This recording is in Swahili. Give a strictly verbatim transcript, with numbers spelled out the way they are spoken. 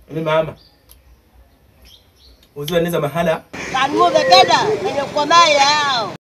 Mimi mama. Uziwa ni zamahala. Karumuvekela, ndio kwa maya.